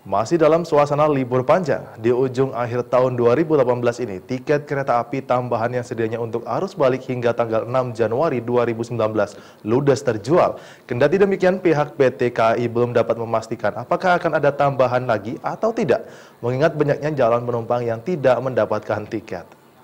Masih dalam suasana libur panjang, di ujung akhir tahun 2018 ini, tiket kereta api tambahan yang sedianya untuk arus balik hingga tanggal 6 Januari 2019 ludes terjual. Kendati demikian, pihak PT KAI belum dapat memastikan apakah akan ada tambahan lagi atau tidak, mengingat banyaknya calon penumpang yang tidak mendapatkan tiket.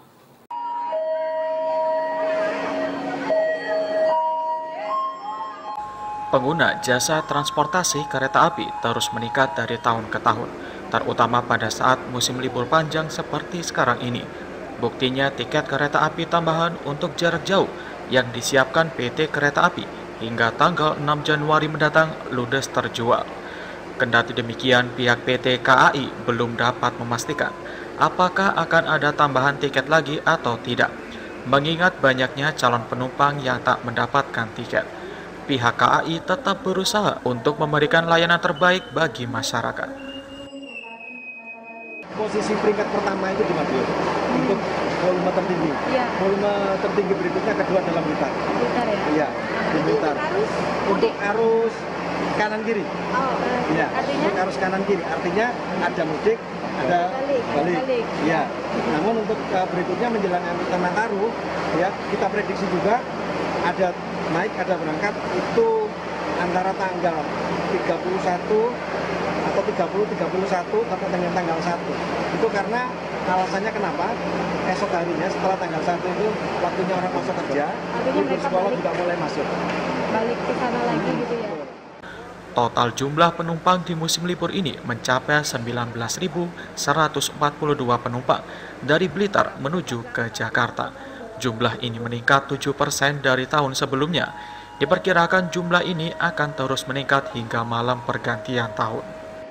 Pengguna jasa transportasi kereta api terus meningkat dari tahun ke tahun, terutama pada saat musim libur panjang seperti sekarang ini. Buktinya tiket kereta api tambahan untuk jarak jauh yang disiapkan PT Kereta Api hingga tanggal 6 Januari mendatang ludes terjual. Kendati demikian, pihak PT KAI belum dapat memastikan apakah akan ada tambahan tiket lagi atau tidak, mengingat banyaknya calon penumpang yang tak mendapatkan tiket. Pihak KAI tetap berusaha untuk memberikan layanan terbaik bagi masyarakat. Posisi peringkat pertama itu di Madiun untuk volume tertinggi. Ya. Volume tertinggi berikutnya kedua dalam Blitar. Blitar ya? Iya, di Blitar. Untuk arus kanan kiri. Oh, iya. Artinya? Untuk arus kanan kiri. Artinya ada mudik, ada balik. Iya. Namun untuk berikutnya menjelang angkutan Nataru, ya kita prediksi juga ada naik, ada berangkat itu antara tanggal 31 atau 30-31 sampai dengan tanggal 1. Itu karena alasannya kenapa? Esok harinya setelah tanggal 1 itu waktunya orang masuk kerja, libur sekolah juga mulai masuk. Balik ke sana lagi gitu ya. Total jumlah penumpang di musim libur ini mencapai 19.142 penumpang dari Blitar menuju ke Jakarta. Jumlah ini meningkat 7% dari tahun sebelumnya. Diperkirakan jumlah ini akan terus meningkat hingga malam pergantian tahun.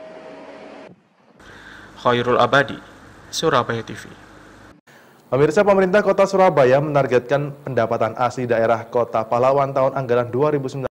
Khairul Abadi, Surabaya TV. Pemirsa, pemerintah Kota Surabaya menargetkan pendapatan asli daerah Kota Pahlawan tahun anggaran 2019